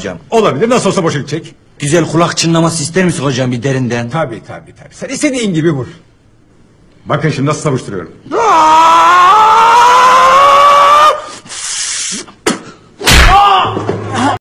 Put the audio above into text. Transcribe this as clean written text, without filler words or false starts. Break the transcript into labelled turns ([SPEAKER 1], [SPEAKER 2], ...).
[SPEAKER 1] yapacağım.
[SPEAKER 2] Olabilir, nasıl olsa boşa gidecek.
[SPEAKER 1] Güzel kulak çınlaması ister misin hocam bir derinden?
[SPEAKER 2] Tabii. Sen istediğin gibi vur. Bakın şimdi nasıl savuşturuyorum.